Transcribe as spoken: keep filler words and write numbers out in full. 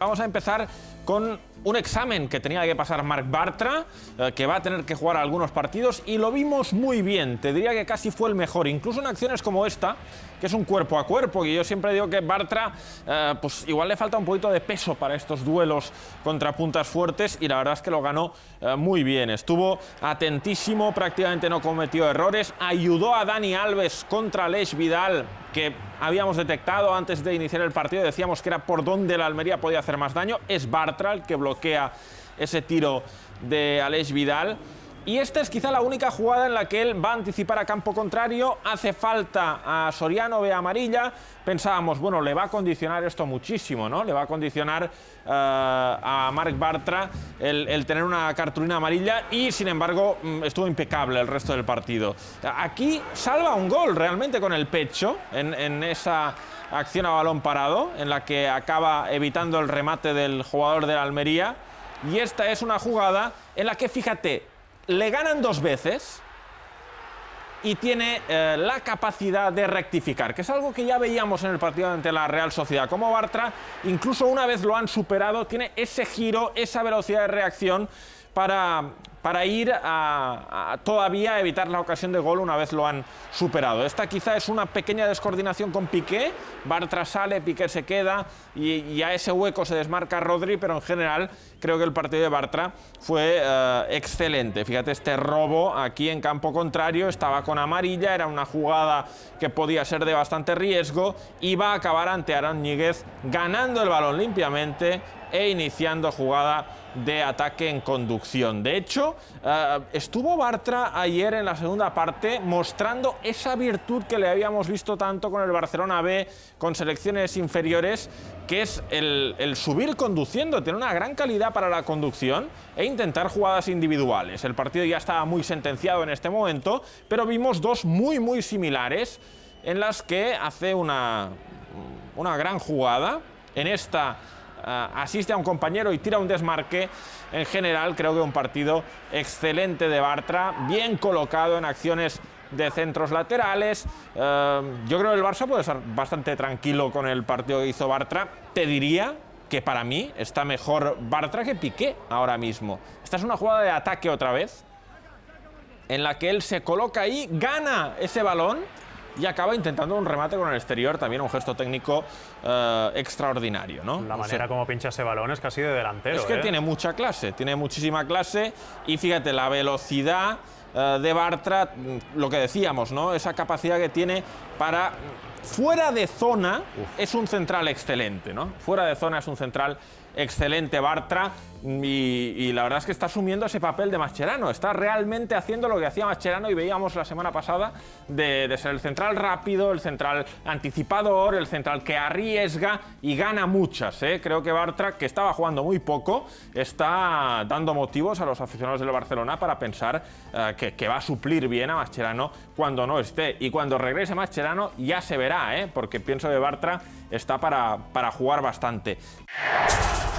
Vamos a empezar con un examen que tenía que pasar Marc Bartra, eh, que va a tener que jugar algunos partidos, y lo vimos muy bien. Te diría que casi fue el mejor, incluso en acciones como esta, que es un cuerpo a cuerpo, y yo siempre digo que Bartra, eh, pues igual le falta un poquito de peso para estos duelos contra puntas fuertes, y la verdad es que lo ganó eh, muy bien. Estuvo atentísimo, prácticamente no cometió errores, ayudó a Dani Alves contra Aleix Vidal, que habíamos detectado antes de iniciar el partido, decíamos que era por donde la Almería podía hacer más daño. Es Bartra el que bloquea ese tiro de Aleix Vidal. Y esta es quizá la única jugada en la que él va a anticipar a campo contrario. Hace falta a Soriano, ve amarilla. Pensábamos, bueno, le va a condicionar esto muchísimo, ¿no? Le va a condicionar uh, a Marc Bartra el, el tener una cartulina amarilla, y sin embargo estuvo impecable el resto del partido. Aquí salva un gol realmente con el pecho en, en esa acción a balón parado, en la que acaba evitando el remate del jugador de la Almería. Y esta es una jugada en la que, fíjate, le ganan dos veces y tiene eh, la capacidad de rectificar, que es algo que ya veíamos en el partido ante la Real Sociedad. Como Bartra, incluso una vez lo han superado, tiene ese giro, esa velocidad de reacción para, para ir a, a todavía evitar la ocasión de gol una vez lo han superado. Esta quizá es una pequeña descoordinación con Piqué. Bartra sale, Piqué se queda y, y a ese hueco se desmarca Rodri, pero en general creo que el partido de Bartra fue uh, excelente. Fíjate, este robo aquí en campo contrario, estaba con amarilla, era una jugada que podía ser de bastante riesgo, y va a acabar ante Aaron Ñíguez ganando el balón limpiamente e iniciando jugada de ataque en conducción. De hecho, uh, estuvo Bartra ayer en la segunda parte mostrando esa virtud que le habíamos visto tanto con el Barcelona B, con selecciones inferiores, que es el, el subir conduciendo, tener una gran calidad para la conducción e intentar jugadas individuales. El partido ya estaba muy sentenciado en este momento, pero vimos dos muy muy similares en las que hace una, una gran jugada. En esta Uh, asiste a un compañero y tira un desmarque. En general creo que un partido excelente de Bartra, bien colocado en acciones de centros laterales. Uh, yo creo que el Barça puede estar bastante tranquilo con el partido que hizo Bartra. Te diría que para mí está mejor Bartra que Piqué ahora mismo. Esta es una jugada de ataque otra vez, en la que él se coloca ahí, gana ese balón y acaba intentando un remate con el exterior, también un gesto técnico uh, extraordinario, ¿no? La o manera sea, como pincha ese balón es casi de delantero. Es que ¿eh? tiene mucha clase, tiene muchísima clase, y fíjate, la velocidad uh, de Bartra, lo que decíamos, ¿no? Esa capacidad que tiene para, fuera de zona, Uf. es un central excelente, ¿no? Fuera de zona es un central excelente Bartra, y, y la verdad es que está asumiendo ese papel de Mascherano, está realmente haciendo lo que hacía Mascherano y veíamos la semana pasada, de, de ser el central rápido, el central anticipador, el central que arriesga y gana muchas, ¿eh? Creo que Bartra, que estaba jugando muy poco, está dando motivos a los aficionados del Barcelona para pensar uh, que, que va a suplir bien a Mascherano cuando no esté, y cuando regrese Mascherano ya se verá, ¿eh? Porque pienso que Bartra está para, para jugar bastante.